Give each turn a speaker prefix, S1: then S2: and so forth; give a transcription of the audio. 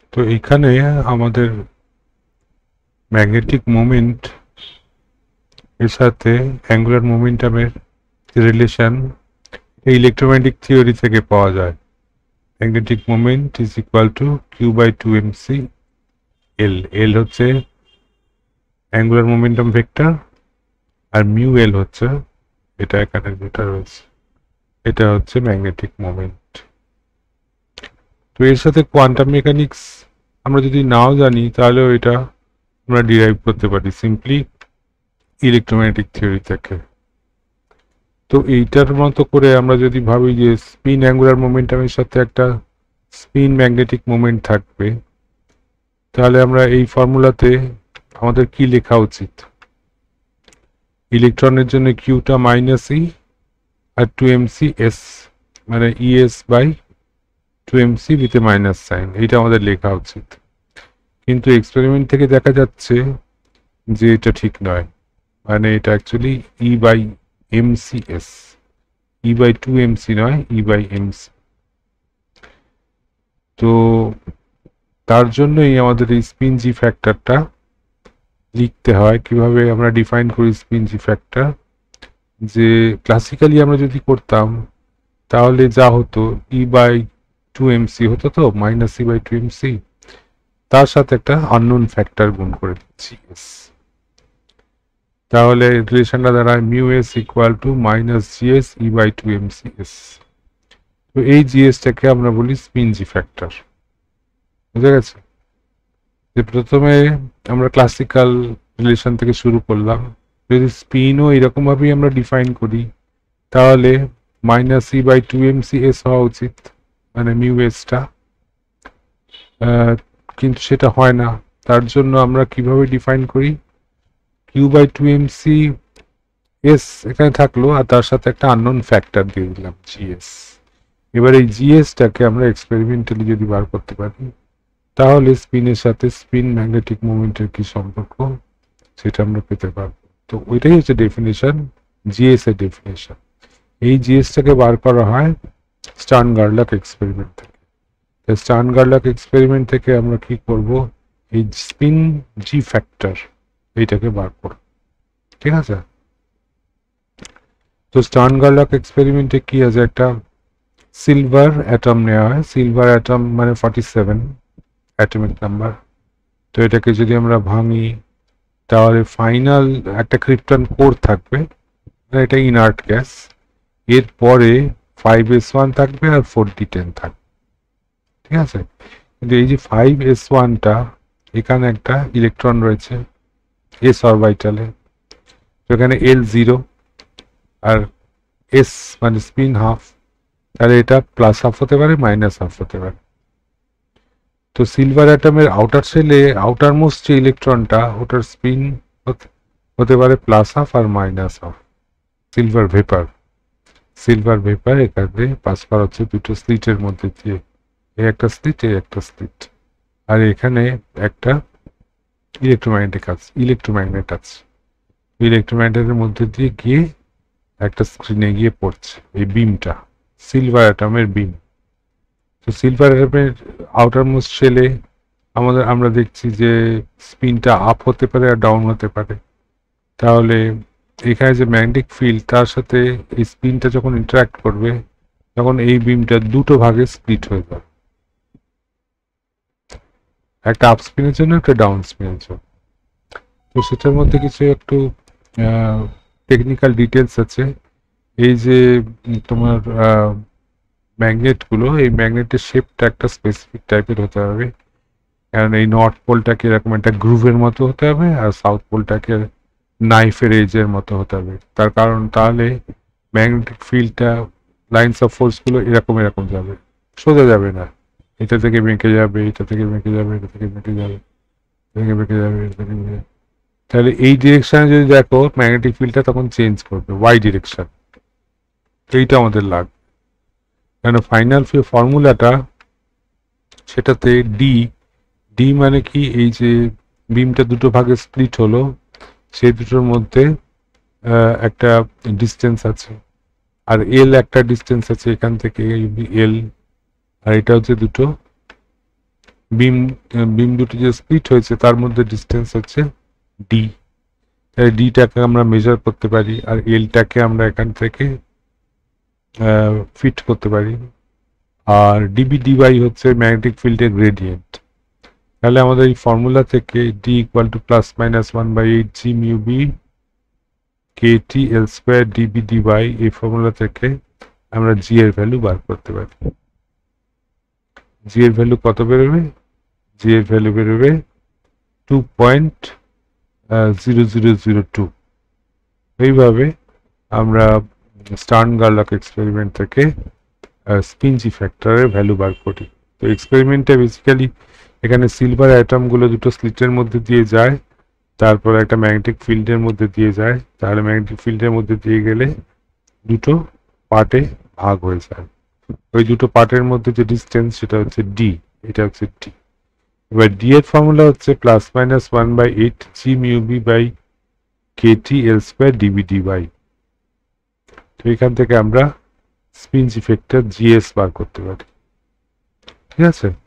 S1: তো এখানে আমাদের ম্যাগনেটিক মোমেন্ট এর সাথে অ্যাঙ্গুলার মোমেন্টামের রিলেশন এই ইলেকট্রোম্যাগনেটিক থিওরি থেকে পাওয়া যায়। Magnetic moment is equal to q by two m c l. L হচ্ছে অ্যাঙ্গুলার মোমেন্টাম ভেক্টর আর মিউ এল হচ্ছে এটা এখানে যেটা রয়েছে এটা হচ্ছে ম্যাগনেটিক মোমেন্ট। তো এর সাথে কোয়ান্টাম মেকানিক্স আমরা যদি নাও জানি তাহলেও এটা আমরা ডিরাইভ করতে পারি সিম্পলি ইলেকট্রোম্যাগনেটিক থিওরি থেকে। তো এইটার মতো করে আমরা যদি ভাবি যে স্পিন অ্যাঙ্গুলার মোমেন্টামের সাথে একটা স্পিন ম্যাগনেটিক মোমেন্ট থাকবে, তাহলে আমরা এই ফর্মুলাতে আমাদের কি লেখা উচিত? ইলেকট্রনের জন্য কিউটা মাইনাস ই আর টু এমসি এস, মানে e s by two m c with a minus sign, এইটা আমাদের লেখা উচিত। কিন্তু এক্সপেরিমেন্ট থেকে দেখা যাচ্ছে যে এটা ঠিক নয়, মানে এটা actually e by m c s, e by two m c নয়, ই বাই এমসি। তো তার জন্যই আমাদের এই স্পিন জি ফ্যাক্টরটা লিখতে হয়। কিভাবে আমরা ডিফাইন করি স্পিন জি ফ্যাক্টর? যে ক্লাসিক্যালি আমরা যদি করতাম তাহলে যা হতো ই বাই টু এমসি হতো, তো minus e by two m c, তার সাথে একটা আননোন ফ্যাক্টর গুণ করে দিচ্ছি এস, তাহলে রিলেশনটা দাঁড়ায় mu s equal to minus g s e by two MC s. তো এই জিএসটাকে আমরা বলি স্পিন জি ফ্যাক্টর। বুঝা গেছে? যে প্রথমে আমরা ক্লাসিক্যাল রিলেশন থেকে শুরু করলাম, যদি স্পিনও এরকম ভাবেই আমরা ডিফাইন করি তাহলে minus e by two MC s হওয়া উচিত, মানে মিউ এসটা, কিন্তু সেটা হয় না। তার জন্য আমরা কিভাবে ডিফাইন করি? Q by two MC S এখানে থাকলো আর তার সাথে একটা আননোন ফ্যাক্টর দিয়ে দিলাম জিএস। এবার এই জিএসটাকে আমরা এক্সপেরিমেন্টালি যদি বার করতে পারি তাহলে স্পিনের সাথে স্পিন ম্যাগনেটিক মুভমেন্টের কি সম্পর্ক সেটা আমরা পেতে পারবো। তো ওইটাই হচ্ছে ডেফিনেশন, জিএস এর ডেফিনেশন। এই জিএসটাকে বার করা হয় স্টার্ন গার্লাক এক্সপেরিমেন্ট থেকে। স্টার্ন গার্লাক এক্সপেরিমেন্ট থেকে আমরা কি করব? এই স্পিন জি ফ্যাক্টর এইটাকে বার করব। ঠিক আছে? তো স্টার্ন গার্লাক এক্সপেরিমেন্টে কি আছে, একটা সিলভার অ্যাটম নেওয়া হয়। সিলভার অ্যাটম মানে 47 অ্যাটমিক নাম্বার। তো এটাকে যদি আমরা ভাঙি তাহলে ফাইনাল একটা ক্রিপ্টন কোর থাকবে, এটা ইনার্ট গ্যাস। এরপরে 5s1 থাকবে আর 4d10 থাকবে। ঠিক আছে? কিন্তু এই যে 5s1টা, এখানে একটা ইলেকট্রন রয়েছে এস অরবিটালে, এখানে L0 আর এস মানে স্পিন হাফ, তাহলে এটা প্লাস হাফ হতে পারে, মাইনাস হাফ হতে পারে। তো সিলভার অ্যাটমের আউটার সেলে আউটার মোস্ট যে ইলেকট্রনটা, ওটার স্পিন হতে পারে প্লাস হাফ আর minus half. Silver vapour, silver vapour এখানে পাস করা হচ্ছে দুটো স্লিটের মধ্যে দিয়ে, এই একটা স্লিট, এই একটা স্লিট, আর এখানে একটা ইলেকট্রোম্যাগনেট আছে। ইলেকট্রোম্যাগনেটের মধ্যে দিয়ে গিয়ে একটা স্ক্রিনে গিয়ে পড়ছে এই বিমটা, সিলভার অ্যাটমের বিম। তো সিলভার অ্যাটমের আউটার মোস্ট শেলে আমরা দেখছি যে স্পিনটা আপ হতে পারে আর ডাউন হতে পারে। তাহলে এখানে যে ম্যাগনেটিক ফিল্ড তার সাথে এই স্পিনটা যখন ইন্টারাক্ট করবে তখন এই বিমটা দুটো ভাগে স্প্লিট হয়ে যাবে, একটা আপ স্পিনের জন্য, একটা ডাউন স্পিনের জন্য। তো সেটার মধ্যে কিছু একটু টেকনিক্যাল ডিটেলস আছে। এই যে তোমার ম্যাগনেটগুলো, এই ম্যাগনেটের শেপটা একটা স্পেসিফিক টাইপের হতে হবে, কারণ এই নর্থ পোলটাকে এরকম একটা গ্রুভের মতো হতে হবে আর সাউথ পোলটাকে নাইফের এজের মতো হতে হবে। তার কারণ তাহলে ম্যাগনেটিক ফিল্ডটা, লাইন্স অফ ফোর্সগুলো এরকম এরকম যাবে, সোজা যাবে না, এটা থেকে বেঁকে যাবে, এটা থেকে বেঁকে যাবে, এটা থেকে বেঁকে যাবে, ভেঙে বেঁকে যাবে, এটা থেকে বেঁকে যাবে। তাহলে এই ডিরেকশনে যদি দেখো ম্যাগনেটিক ফিল্ডটা তখন চেঞ্জ করবে ওয়াই ডিরেকশন। এইটা আমাদের লাগবে, কারণ ফাইনাল ফর্মুলাটা সেটাতে ডি, ডি মানে কি, এই যে বিমটা দুটো ভাগে স্প্লিট হলো সেই দুটোর মধ্যে একটা ডিস্টেন্স আছে, আর এল একটা ডিস্টেন্স আছে এখান থেকে এল, আর এটা হচ্ছে দুটো বিম বিম দুটি যে স্প্লিট হয়েছে তার মধ্যে ডিস্টেন্স হচ্ছে ডি। ডিটাকে আমরা মেজার করতে পারি, আর এলটাকে আমরা এখান থেকে ফিট করতে পারি। আর ডিবি ডিওয়াই হচ্ছে ম্যাগনেটিক ফিল্ডের গ্রেডিয়েন্ট। তাহলে আমাদের এই ফর্মুলা থেকে D equal to plus minus 1/8 G mu B KT L square DB DY, এই ফর্মুলা থেকে আমরা জি এর ভ্যালু বার করতে পারি। জি এর ভ্যালু কত বেরোবে? জি এর ভ্যালু বেরোবে 2.0002। এইভাবে আমরা স্টার্ন গার্লক এক্সপেরিমেন্ট থেকে স্পিঞ্জি ফ্যাক্টরের ভ্যালু বার করি। তো এক্সপেরিমেন্টটা বেসিক্যালি এখানে সিলভার অ্যাটমগুলো দুটো স্লিটের মধ্যে দিয়ে যায়, তারপর একটা ম্যাগনেটিক ফিল্ডের মধ্যে দিয়ে যায়, তাহলে ম্যাগনেটিক ফিল্ডের মধ্যে দিয়ে গেলে দুটো পার্টে ভাগ হয়ে যায়। ওই দুটো পার্টের মধ্যে যে ডিস্টেন্স সেটা হচ্ছে ডি, এটা হচ্ছে ডি। এবার ডি এর ফর্মুলা হচ্ছে plus minus 1/8 G mu B by KT L square DB DY. তো এখান থেকে আমরা স্পিঞ্জ ইফেক্টের জিএস বার করতে পারি। ঠিক আছে।